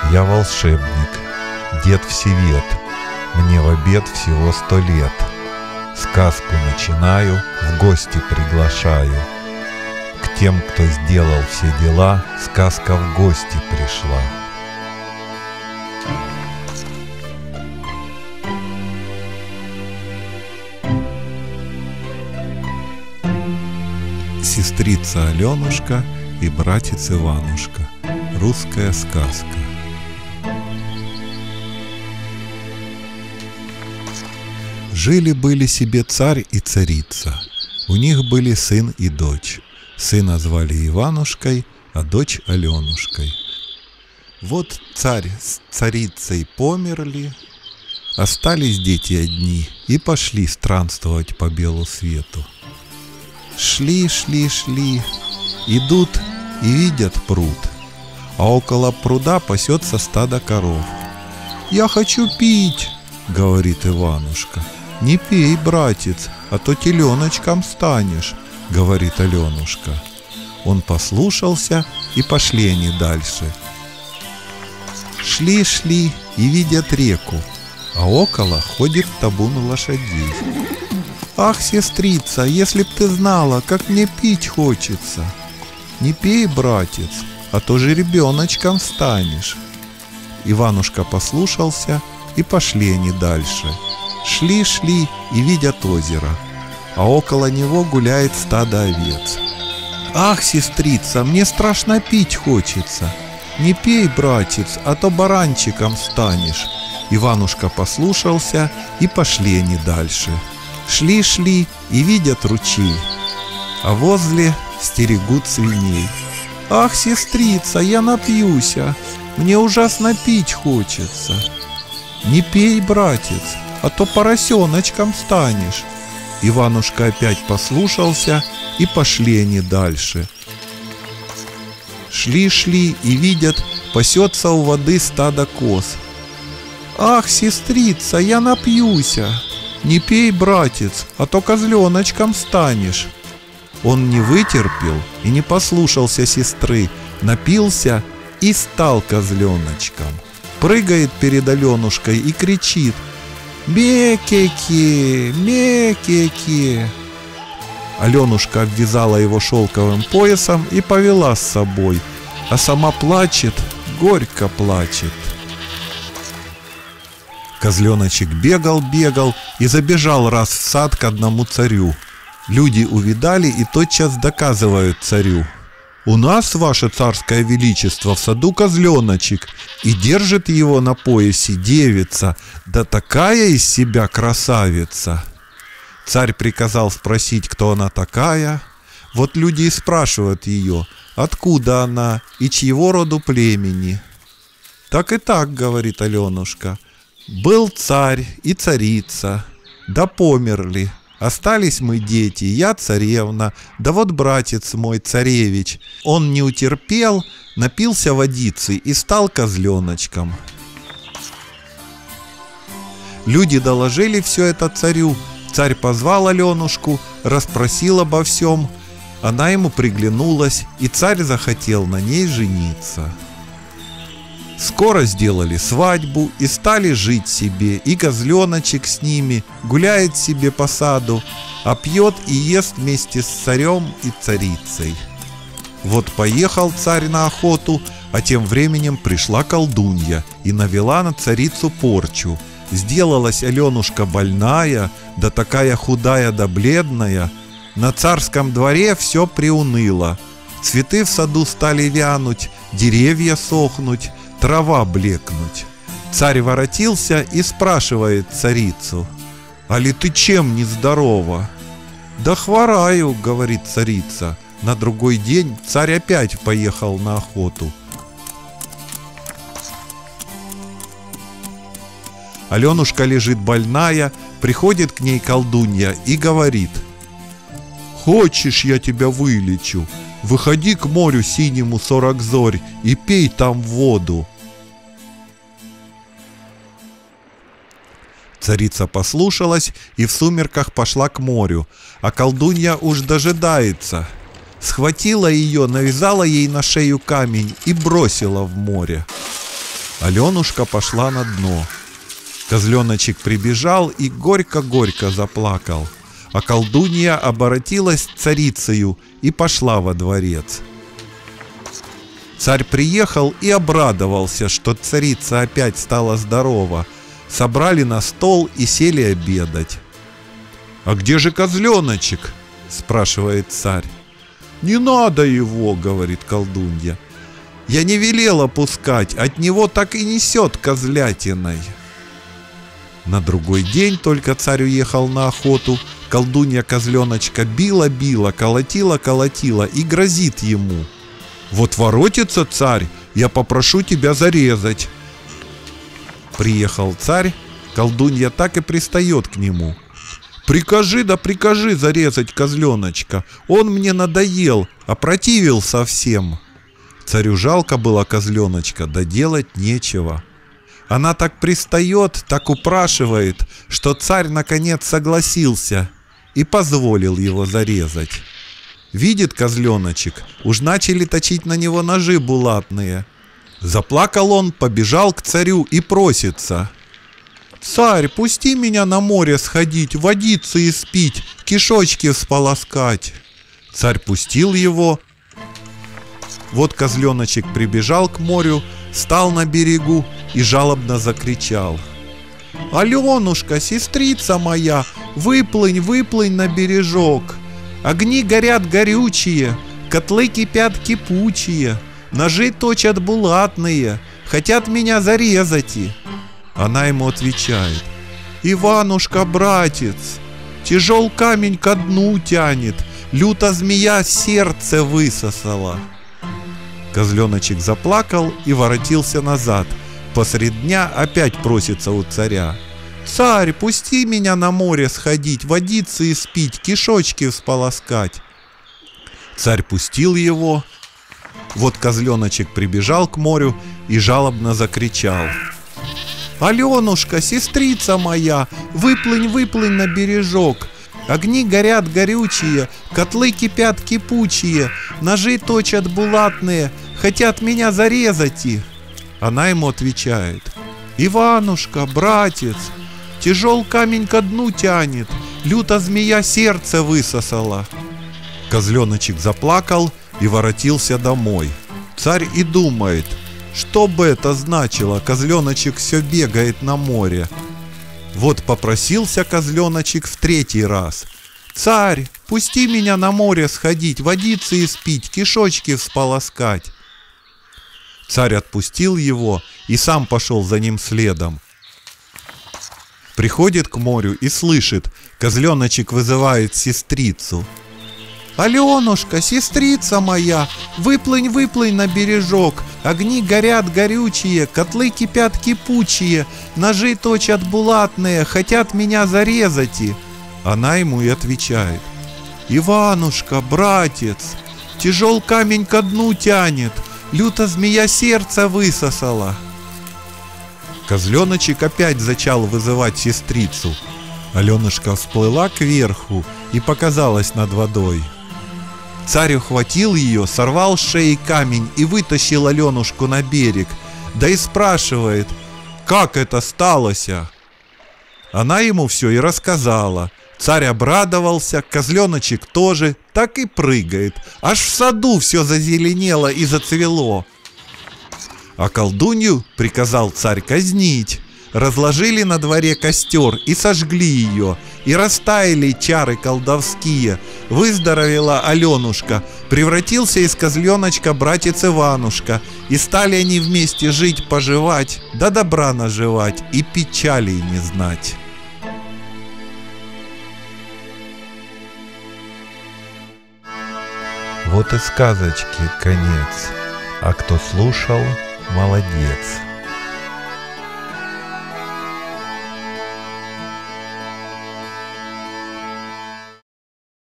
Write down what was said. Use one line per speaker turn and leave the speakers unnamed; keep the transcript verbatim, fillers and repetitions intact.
Я волшебник, дед Всевет, мне в обед всего сто лет. Сказку начинаю, в гости приглашаю. К тем, кто сделал все дела, сказка в гости пришла. Сестрица Аленушка и братец Иванушка. Русская сказка. Жили-были себе царь и царица. У них были сын и дочь. Сына звали Иванушкой, а дочь Аленушкой. Вот царь с царицей померли, остались дети одни и пошли странствовать по белу свету. Шли, шли, шли, идут и видят пруд, а около пруда пасется стадо коров. «Я хочу пить», — говорит Иванушка. «Не пей, братец, а то теленочком станешь», — говорит Аленушка. Он послушался, и пошли они дальше. Шли, шли и видят реку, а около ходит табун лошадей. «Ах, сестрица, если б ты знала, как мне пить хочется!» «Не пей, братец, а то же ребеночком станешь». Иванушка послушался, и пошли они дальше. Шли, шли и видят озеро, а около него гуляет стадо овец. «Ах, сестрица, мне страшно пить хочется!» «Не пей, братец, а то баранчиком станешь». Иванушка послушался, и пошли они дальше. Шли, шли и видят ручей, а возле стерегут свиней. «Ах, сестрица, я напьюся, мне ужасно пить хочется». «Не пей, братец, а то поросеночком станешь». Иванушка опять послушался, и пошли они дальше. Шли, шли и видят, пасется у воды стадо коз. «Ах, сестрица, я напьюся». «Не пей, братец, а то козленочком станешь». Он не вытерпел и не послушался сестры, напился и стал козленочком. Прыгает перед Аленушкой и кричит: «Ме-ке-ке, ме-ке-ке». Аленушка обвязала его шелковым поясом и повела с собой, а сама плачет, горько плачет. Козленочек бегал-бегал и забежал раз в сад к одному царю. Люди увидали и тотчас доказывают царю: «У нас, ваше царское величество, в саду козленочек, и держит его на поясе девица, да такая из себя красавица». Царь приказал спросить, кто она такая. Вот люди и спрашивают ее, откуда она и чьего роду племени. «Так и так, — говорит Аленушка, — был царь и царица, да померли. Остались мы дети, я царевна, да вот братец мой царевич. Он не утерпел, напился водицы и стал козленочком». Люди доложили все это царю. Царь позвал Аленушку, расспросил обо всем. Она ему приглянулась, и царь захотел на ней жениться. Скоро сделали свадьбу и стали жить себе, и козленочек с ними гуляет себе по саду, а пьет и ест вместе с царем и царицей. Вот поехал царь на охоту, а тем временем пришла колдунья и навела на царицу порчу. Сделалась Аленушка больная, да такая худая да бледная. На царском дворе все приуныло. Цветы в саду стали вянуть, деревья сохнуть, трава блекнуть. Царь воротился и спрашивает царицу: «Али ты чем нездорова?» «Да хвораю, — говорит царица». На другой день царь опять поехал на охоту. Аленушка лежит больная, приходит к ней колдунья и говорит: «Хочешь, я тебя вылечу? Выходи к морю синему сорок зорь и пей там воду». Царица послушалась и в сумерках пошла к морю, а колдунья уж дожидается. Схватила ее, навязала ей на шею камень и бросила в море. Аленушка пошла на дно. Козленочек прибежал и горько-горько заплакал, а колдунья оборотилась царицею и пошла во дворец. Царь приехал и обрадовался, что царица опять стала здорова. Собрали на стол и сели обедать. «А где же козленочек?» – спрашивает царь. «Не надо его», – говорит колдунья. «Я не велела пускать, от него так и несет козлятиной». На другой день только царь уехал на охоту, колдунья козленочка била-била, колотила-колотила и грозит ему. «Вот воротится царь, я попрошу тебя зарезать». Приехал царь, колдунья так и пристает к нему. «Прикажи, да прикажи зарезать козленочка, он мне надоел, опротивил совсем». Царю жалко было козленочка, да делать нечего. Она так пристает, так упрашивает, что царь наконец согласился и позволил его зарезать. Видит козленочек, уж начали точить на него ножи булатные. Заплакал он, побежал к царю и просится: «Царь, пусти меня на море сходить, водиться и спить, кишочки всполоскать». Царь пустил его. Вот козленочек прибежал к морю, стал на берегу и жалобно закричал: «Аленушка, сестрица моя, выплынь, выплынь на бережок. Огни горят горючие, котлы кипят кипучие, ножи точат булатные, хотят меня зарезать». И она ему отвечает: «Иванушка, братец, тяжел камень ко дну тянет, люта змея сердце высосала». Козленочек заплакал и воротился назад. Посред дня опять просится у царя: «Царь, пусти меня на море сходить, водиться и спить, кишочки всполоскать». Царь пустил его. Вот козленочек прибежал к морю и жалобно закричал: «Аленушка, сестрица моя, выплынь, выплынь на бережок. Огни горят горючие, котлы кипят кипучие, ножи точат булатные, хотят меня зарезать». И она ему отвечает: «Иванушка, братец, тяжел камень ко дну тянет, люта змея сердце высосала». Козленочек заплакал и воротился домой. Царь и думает, что бы это значило, козленочек все бегает на море. Вот попросился козленочек в третий раз: «Царь, пусти меня на море сходить, водиться и спить, кишочки всполоскать». Царь отпустил его и сам пошел за ним следом. Приходит к морю и слышит, козленочек вызывает сестрицу: «Аленушка, сестрица моя, выплынь, выплынь на бережок. Огни горят горючие, котлы кипят кипучие, ножи точат булатные, хотят меня зарезать». И она ему и отвечает: «Иванушка, братец, тяжел камень ко дну тянет, люта змея сердце высосала». Козленочек опять зачал вызывать сестрицу. Аленушка всплыла кверху и показалась над водой. Царь ухватил ее, сорвал с шеи камень и вытащил Аленушку на берег, да и спрашивает: «Как это сталося?» Она ему все и рассказала. Царь обрадовался, козленочек тоже, так и прыгает, аж в саду все зазеленело и зацвело. А колдунью приказал царь казнить. Разложили на дворе костер и сожгли ее, и растаяли чары колдовские. Выздоровела Аленушка, превратился из козленочка братец Иванушка, и стали они вместе жить-поживать, да добра наживать, и печалей не знать. Вот и сказочки конец, а кто слушал, молодец.